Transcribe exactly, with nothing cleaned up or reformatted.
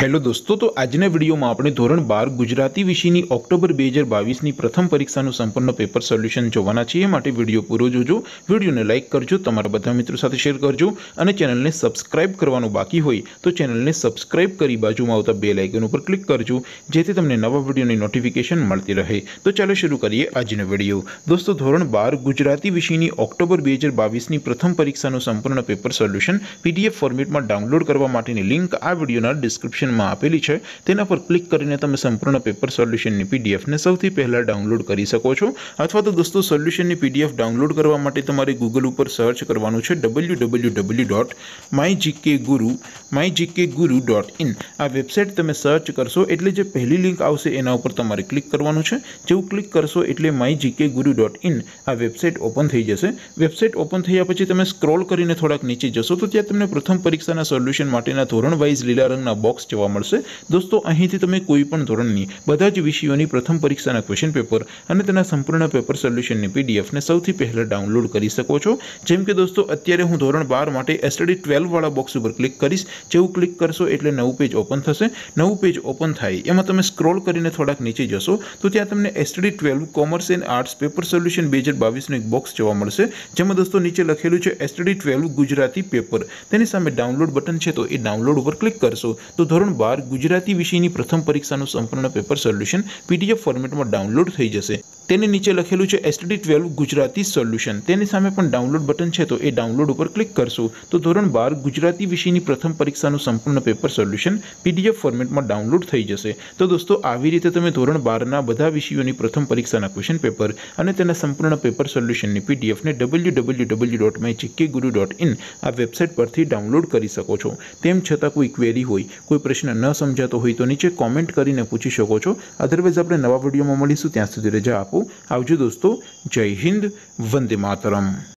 Hello दोस्तों, तो आजना video में आपणे धोरण बार गुजराती विषयनी ऑक्टोबर બે હજાર બાવીસ ની प्रथम परीक्षाનું संपूर्ण पेपर सोल्यूशन જોવાના છીએ। માટે વિડિયો પૂરો જોજો, વિડિયોને લાઈક કરજો, તમારા બધા મિત્રો સાથે શેર કરજો અને ચેનલને સબસ્ક્રાઇબ કરવાનું બાકી હોય તો ચેનલને સબસ્ક્રાઇબ કરી બાજુમાં આવતા બેલ આઇકન ઉપર ક્લિક કરજો, જેથી તમને નવા વિડિયોની નોટિફિકેશન મળતી રહે। તો ચાલો શરૂ કરીએ આજનો વિડિયો। दोस्तों, ધોરણ બાર गुजराती વિષયની ऑक्टोबर બે હજાર બાવીસ ની प्रथम परीक्षाનું संपूर्ण पेपर सोल्यूशन पीडीएफ फॉर्मेटમાં ડાઉનલોડ કરવા માટેની લિંક આ વિડિયોના ડિસ્ક્રિપ્શન में आपेली है। तेना पर क्लिक करीने तमे संपूर्ण पेपर सोल्यूशन की पीडीएफ ने सौथी पहला डाउनलॉड करी सको छो। अथवा तो दोस्तों सोल्यूशन की पीडीएफ डाउनलॉड करवा माटे तमारे गूगल पर सर्च करवानुं छे W W W dot my GK guru my GK guru dot in. आ वेबसाइट तमे सर्च करशो एटले जे पहली लिंक आवशे एना उपर तमारे क्लिक करवानुं छे। जेवुं क्लिक करशो एटले my GK guru dot in आ वेबसाइट ओपन थई जशे। वेबसाइट ओपन थया पछी तमे स्क्रॉल करीने थोड़ाक नीचे जशो तो त्यां तमने प्रथम परीक्षाना सोल्यूशन माटेना धोरण वाइज लीला रंगना बॉक्स जोवा मळशे। दोस्तों, અહીંથી તમે કોઈ પણ ધોરણની બધા જ વિષયોની પ્રથમ પરીક્ષાના ક્વેશ્ચન પેપર અને તેના સંપૂર્ણ પેપર સોલ્યુશનની પીડીએફ ને સૌથી પહેલા ડાઉનલોડ કરી શકો છો। જેમ કે દોસ્તો અત્યારે હું ધોરણ બાર માટે એસટીડી બાર વાળા બોક્સ ઉપર ક્લિક કરીશ। જેવું ક્લિક કરશો એટલે નવું પેજ ઓપન થશે। નવું પેજ ઓપન થાય એમાં તમે સ્ક્રોલ કરીને થોડાક નીચે જશો તો ત્યાં તમને એસટીડી બાર commerce and arts paper solution બે હજાર બાવીસ નું એક બોક્સ જોવા મળશે, જેમાં દોસ્તો નીચે લખેલું છે એસટીડી બાર ગુજરાતી પેપર। તેની સામે ડાઉનલોડ બટન છે તો એ ડાઉનલોડ ઉપર ક્લિક કરશો તો ધોરણ બાર गुजराती विषयनी प्रथम परीक्षाનું संपूर्ण पेपर सोल्यूशन पीडीएफ फॉर्मेट में डाउनलॉड थई जशे। तेनी नीचे लखेलू है एसटीडी बार गुजराती सोल्यूशन, तेनी सामे पण डाउनलॉड बटन है तो ये डाउनलॉड पर क्लिक करशो तो धोरण बार गुजराती विषयनी प्रथम परीक्षाનું संपूर्ण पेपर सोल्यूशन पीडीएफ फॉर्मेट में डाउनलॉड थई जशे। तो दोस्तों આવી રીતે તમે ધોરણ બાર ના બધા વિષયોની પ્રથમ પરીક્ષાના ક્વેશ્ચન પેપર અને તેના સંપૂર્ણ પેપર સોલ્યુશનની પીડીએફ ને W W W dot my GK guru dot in આ વેબસાઇટ પરથી ડાઉનલોડ કરી શકો છો। તેમ છતાં કોઈ ક્વેરી હોય, કોઈ પ્રશ્ન ન સમજાતો હોય તો નીચે કોમેન્ટ કરીને પૂછી શકો છો। અધરવાઇઝ આપણે નવા વિડીયોમાં મળીશું, ત્યાં સુધી રજા આપો। આવજો दोस्तों, जय हिंद, वंदे मातरम।